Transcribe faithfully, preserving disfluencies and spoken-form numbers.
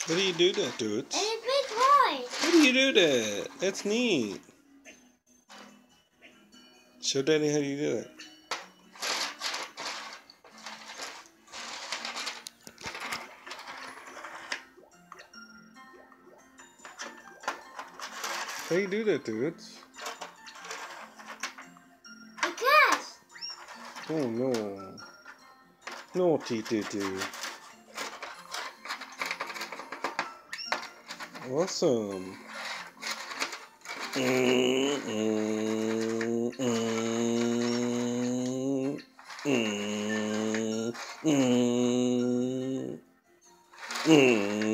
How do you do that, dude? It's a big toy. How do you do that? That's neat. Show Daddy how you do that. How you do that, dudes? A cat. Oh no. Naughty doo-doo. Awesome. Mm, mm, mm, mm, mm, mm.